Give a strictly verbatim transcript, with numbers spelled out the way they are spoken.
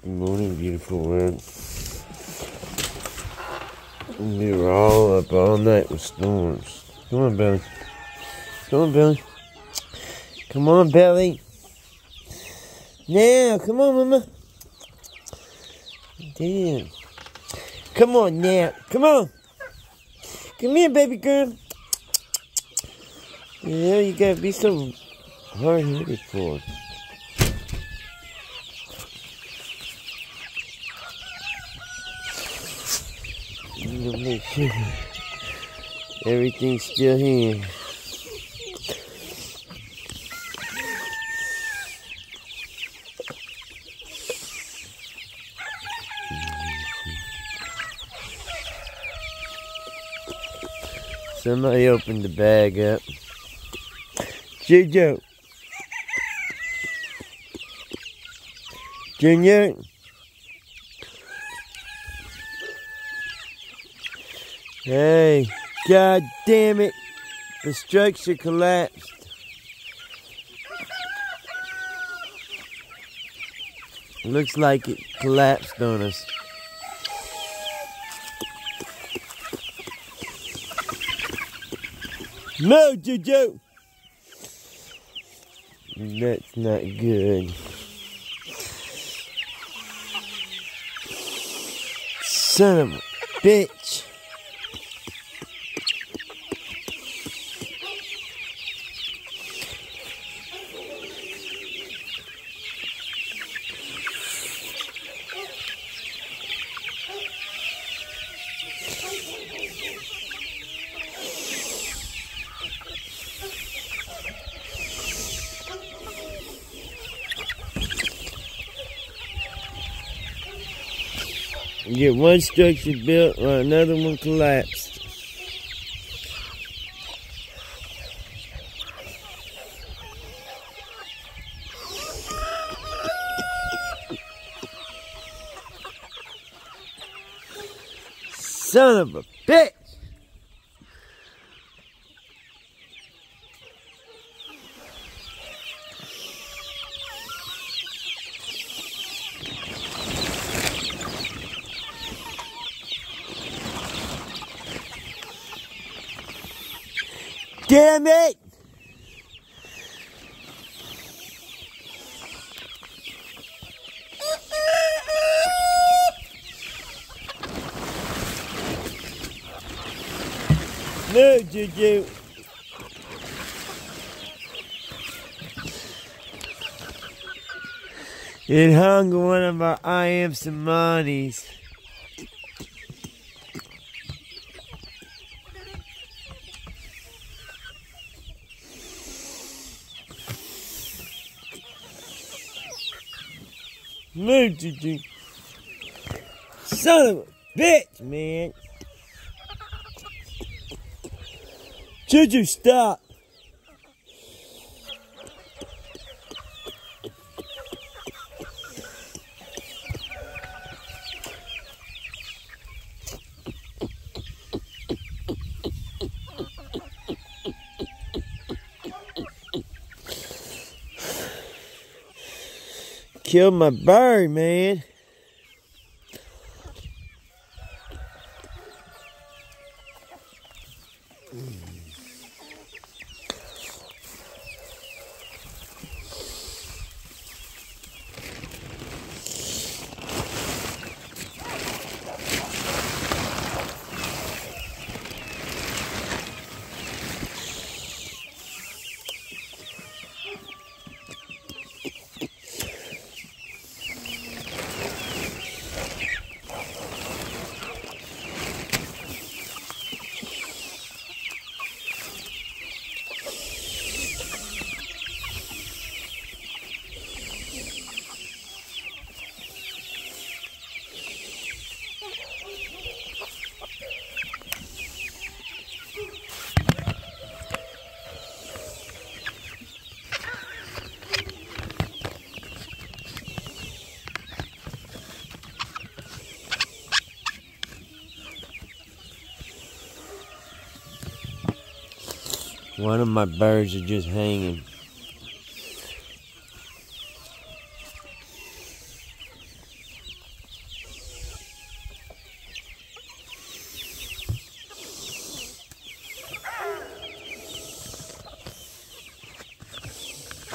Good morning, beautiful world. We were all up all night with storms. Come on, Belly. Come on, Belly. Come on, Belly. Now, come on, Mama. Damn. Come on now. Come on. Come here, baby girl. Yeah, you gotta be so hard-headed for. You gotta make sure everything's still here. Somebody opened the bag up. Jojo. Junior. Hey, God damn it. The structure collapsed. Looks like it collapsed on us. No, Jojo! That's not good. Son of a bitch. You get one structure built or another one collapsed. Son of a bitch! Damn it! No, Juju. It hung on one of our I am Samanis. No, Juju. Son of a bitch, man. Juju, stop. Killed my bird, man. One of my birds are just hanging.